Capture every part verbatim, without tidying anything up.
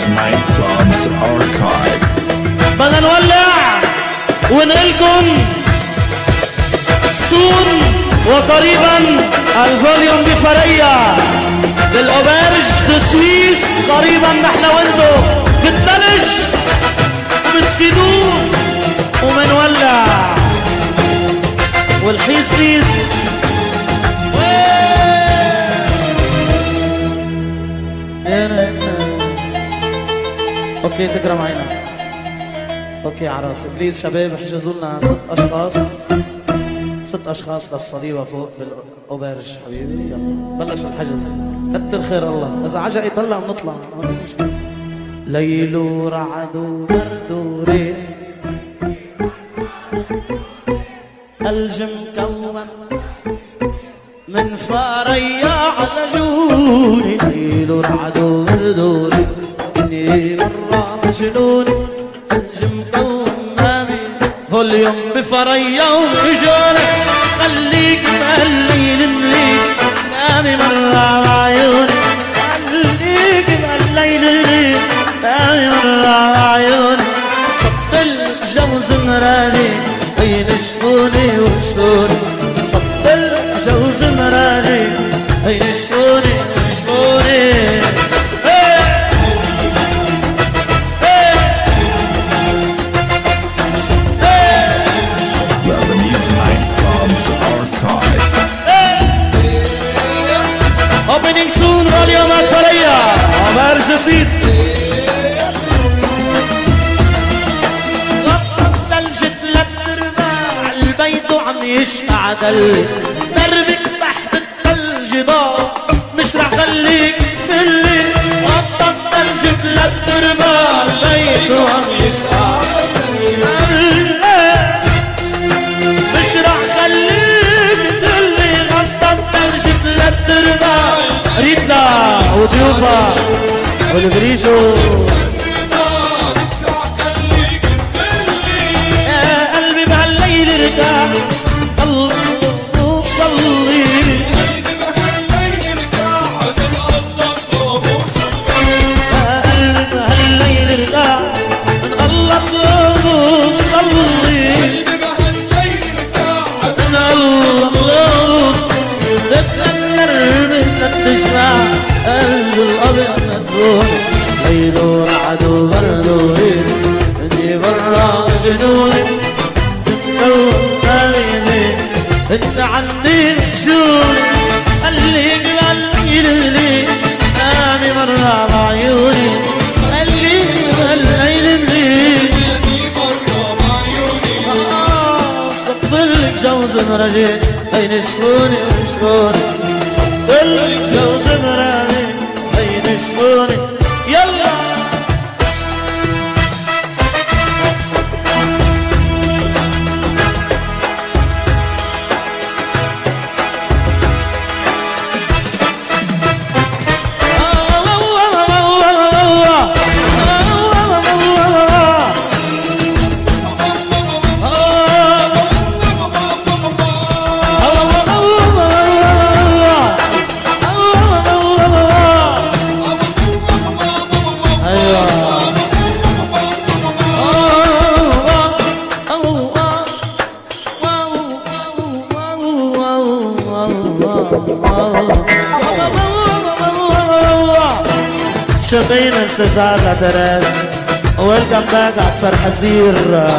Nightclubs Archive. بدنا نولع ونقلكم سون وقريبا الفوليوم بفريا للأوبرج دو سويس. قريبا نحن وانتو بالثلج وبسكيدون ومنولع والحيس حيس. اوكي تكرم عينك. اوكي عراسي بليز شباب احجزوا لنا ست اشخاص ست اشخاص للصليبه فوق بالاوبرج حبيبي. يلا بلش الحجز. كتر خير الله. اذا عجقي طلع بنطلع ما في مشكله. ليل ورعد وبرد وريح ثلج مكون من فاريا على جوني. ليل ورعد وبرد وريح اني مرة مجنوني. ثلج مكون مامي فوليوم بفريا وبجوني. خليك بهالليل مليك نامي مرة بعيوني. خليك بهالليل مليك نامي مرة بعيوني. صبتلك جوز مراني هين شفوني وشفوني. صبتلك جوز مراني هين شفوني وشفوني. Opening soon, Rolio Matfaria, Oberge Suisse. غطت ثلج ثلاث ارباع البيت وعم يشتعدل. دربك تحت الثلج ضاع مش رح خليك فلي. غطت ثلج ثلاث ارباع البيت وعم يشتعدل. مش رح خليك تفلي. غطت ثلج ثلاث ارباع ريتا وضيوفها والبريشو. يا قلبي بهالليل ارتاح الله وصلي. يا قلبي بهالليل ارتاح نغلط وصلي. نغلط وصلي. تتغير تشمع قلب الأبيض مدفون. ليل ورعد وبرد وريح اني برا جنوني. تتكون حبيبي انت عندي مشوني. خليك بهالليل مليك نامي مرة بعيوني. خليك بهالليل مليك صبتلك جوز مرجي هين شفوني وشفوني. صبتلك جوز مراني هين شفوني. يلا شبينا استاذ تراس. ويلكم باك عطفر حزير.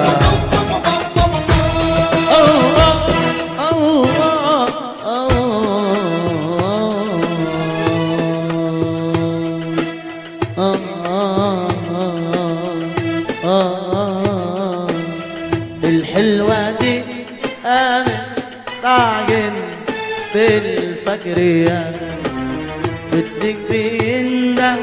الحلوة دي آمن طاقن بالفقرية. بدك بينده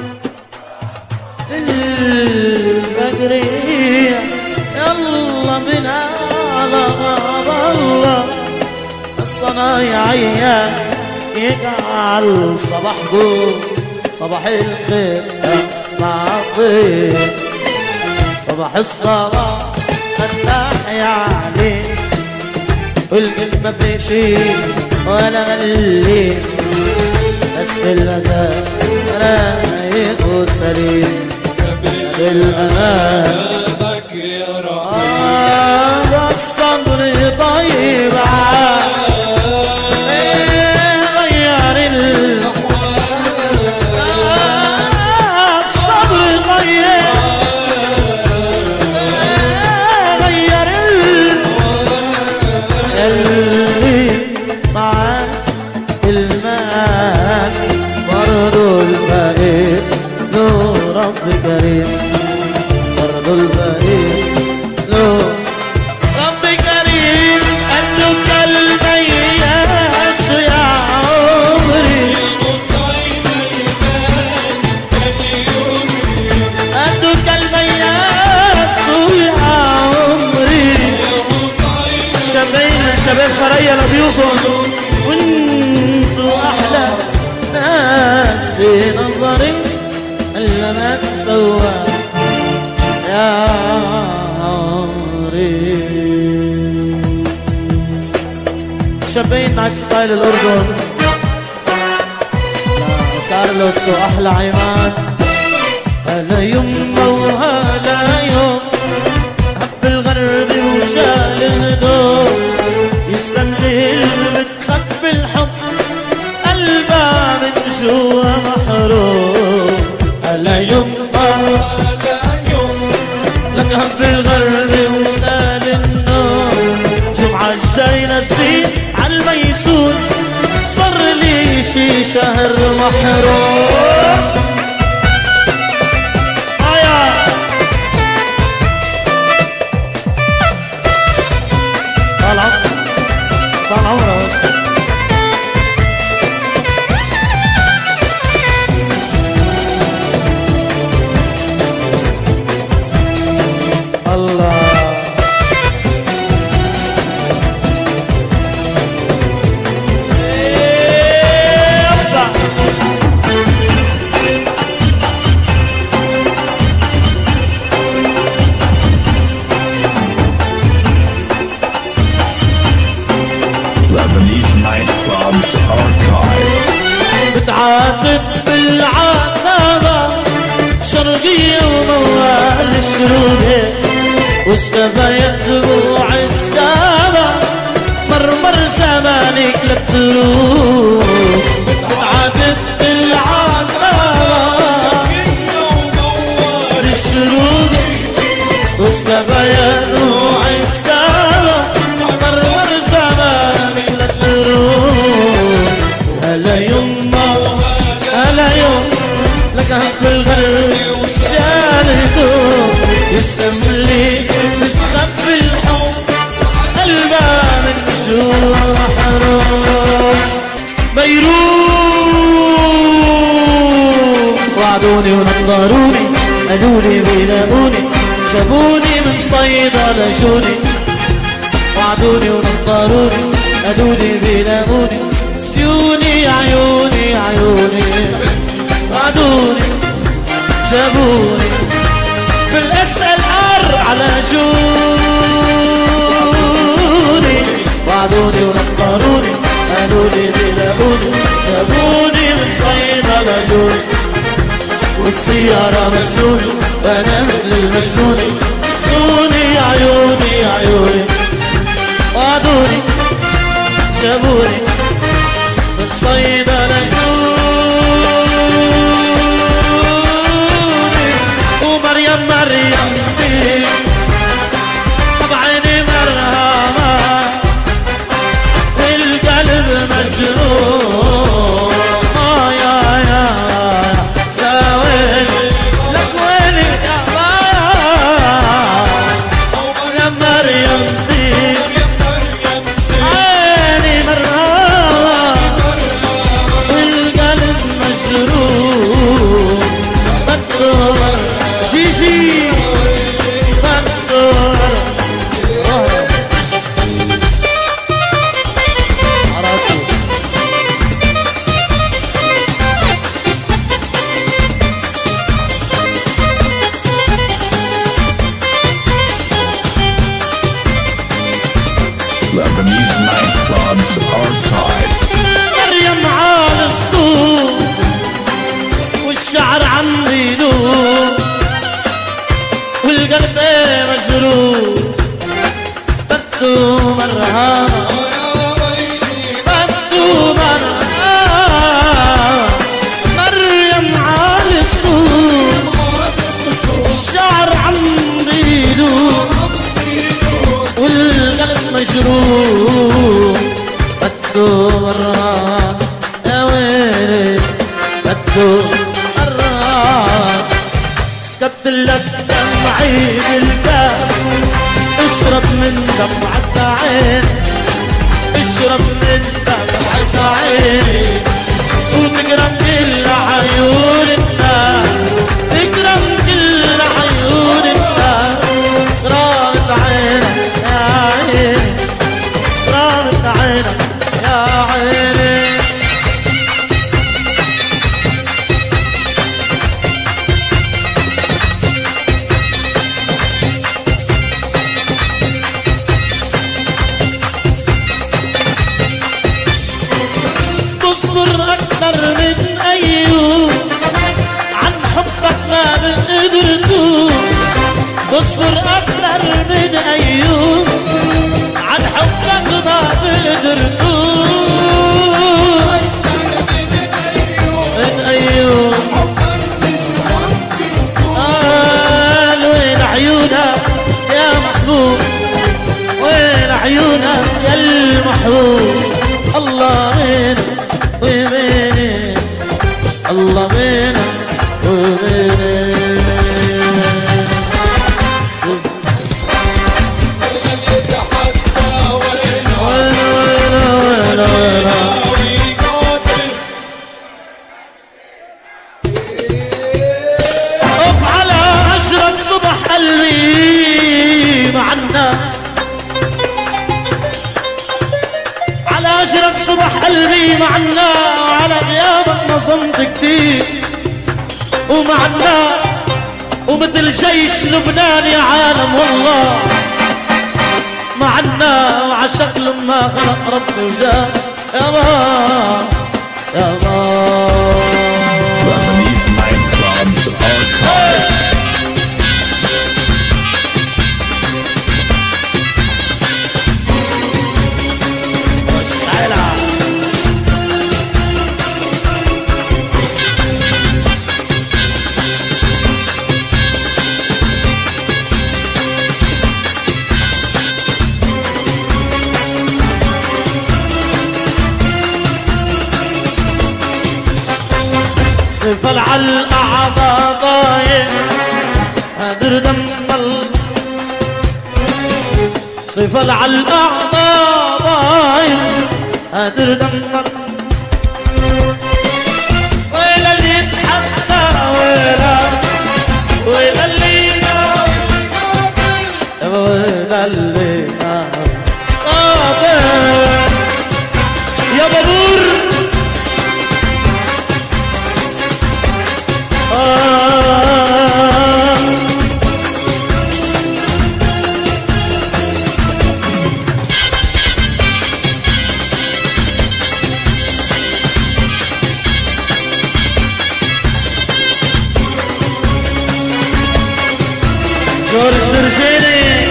الفقرية. يلا بنا على باب الله الصنايعية. يجعل صباحكم صباح الخير اسمع الطير. صباح الصباح فتح يعني والكلمة في شي ولا غلي. بس المزاج رايق وسليم. الأمان هذا الصبر طيب غير الصبر طيب غير اللي معاه المال برضو الفقير له رب كريم برضو الفقير له رب كريم قدك المياس يا عمري قدك المياس يا عمري شبين شباب خريا لضيوفهم وانتو احلى ناس في نظري الا ما تسوى يا عمري. شبين معك ستايل الاردن كارلوس واحلى عماد هلا يما وهلا يوم حب الغرب وشال هدوم يسلم لي اللي بتخبي الحب قلبها من جوا محروم هلا يما لك حب الغرب وشال النوم جمعة الجاي نسرين عالميسون صار لي شي شهر محروم. آيا طال عمرك طال عمرك الله Lebanese nightclubs archive. بتعاتب بالعتابة شرقية وموال الشرودة واستبايت دموع السكابة مرمر زمانك لبتروح بتعاتب بالعتابة الشرودة واستبايت دموع السكابة مرمر زمانك لبتروح هلا يما هلا يوم لك حب الغرب وشالكم يسلم لي بتخبي الحب قلبها من جوا محروم. بيروت وعدوني ونظروني قالولي بيلاقوني جابوني من صيدا لجوني وعدوني ونظروني قالولي بيلاقوني سيوني عيوني عيوني وعدوني جابوني في الاس ال ار على جوني وعدوني ونطروني قالولي بيلاقوني جابوني من صيدا لجوني والسيارة مجنوني وانا مثل المجنوني سيوني عيوني عيوني وعدوني جابوني من صيدا لجوني ومريم مريم بيه بعيني مرهمة والقلب مجنون آه يا يا يا ويلي لك ويلي يا مريم مريم بيه عيني مرهمة مرها بدو مرها مريم عالي الصوت الشعر عم بيدور والقلب مجروح بدو مرها يا ويلي بدو مرها سكبت لك دمعي بالكاس اشرب من دمعة عين اشرب من دمعة عين وتكرم كل عيون الناس تكرم كل عيون الناس رامت عينك يا عيني رامت عينك يا عيني تصبر أكتر من أيوب عن حبك ما بقدرتو تصبر أكتر من أيوب عن حبك ما بقدرتو من أيوب قال وين عيونك يا محبوب وين عيونك يا المحبوب الله وينك وينك الله وينك وينك اقف على عشرة صبح قلبي معنا على عشرة صبح قلبي معنا وعلى غيابك نظمت كتير ومعنا ومثل جيش لبنان يا عالم والله معنا وعشق لما خلق رب وجاه يا الله يا الله Lebanese nightclubs archive. صفل على الأعضاء ضايع هدر دم صفل على الأعضاء ضايع هدر دم ويل اللي يتحدى ويلا ويل اللي ويل اللي يا بابور جورج برجيني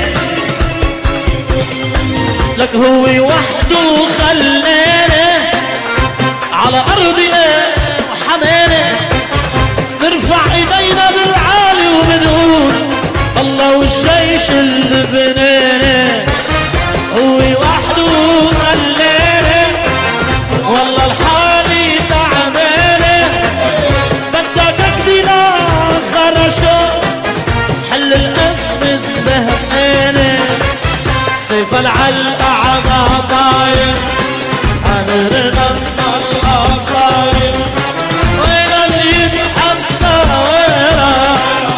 لك هو وحده خلاني على أرضي وحماني نرفع ايدينا بالعالي وبنقول الله والجيش اللبناني هو وحده خلاني والله الحالي تعباني بدك تكدينا خرشو حل الاسم الزهقاني سيف العلق عضا طاير هنرغم الله صاير وين اللي بحبنا ويرا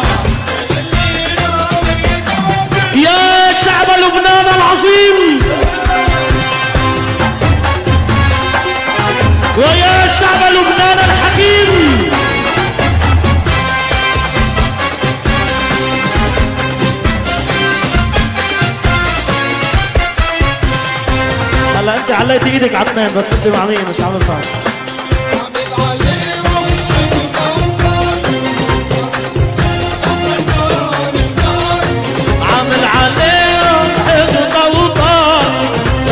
يا شعب لبنان العظيم ويا شعب لبنان الحكيم هلا انت عليت ايدك على اثنين بس انت مع مين مش عم بفهم عامل عليهم حفظ وطار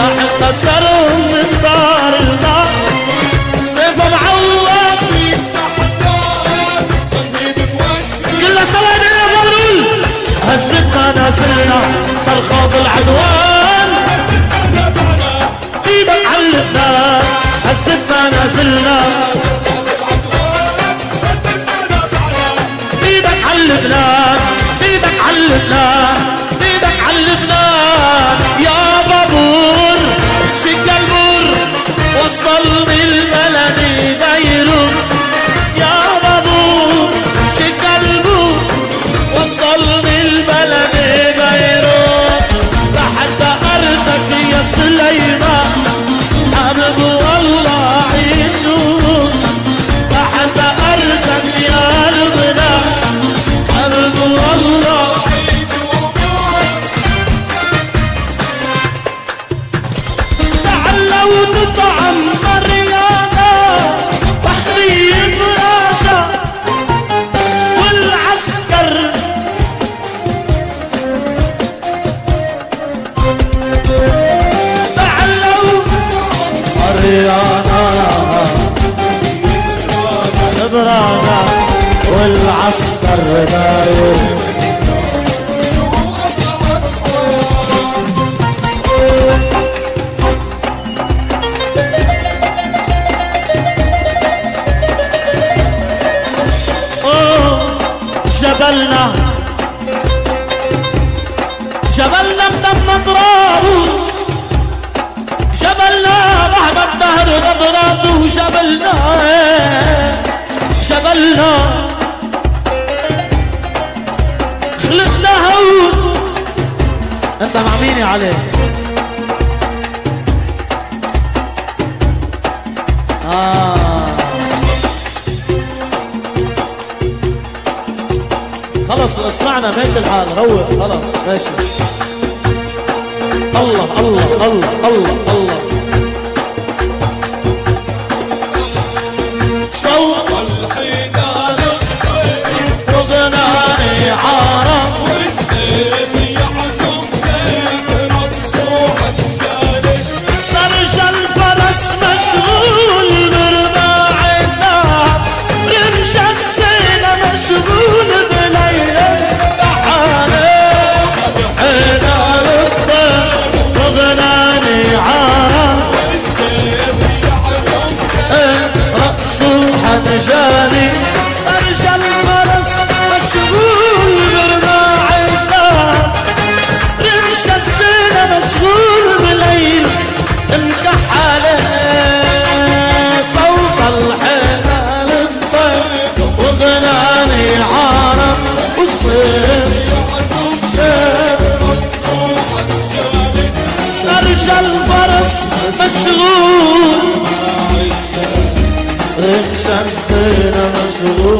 برانا والعسكر داير. جبلنا جبلنا بدم اضراب، جبلنا بعد الدهر اضراب، وجبلنا جبلنا خلقنا هون. انت مع مين يا علي؟ اه خلص اسمعنا ماشي الحال، روق خلص ماشي. الله الله الله الله الله. صوت الحيدان وغناني عارف، والسيف يعزم زيت مقصوع الجانب، سرج الفرس مشغول برباع النار، رمش السيلة مشغول جاني. سرج الفرس مشغول برباع النار، رمش السنة مشغول بليل انكحله، صوت الحمال الطير وغناني عارف، والصيف سرج الفرس مشغول، رمش السنة مشغول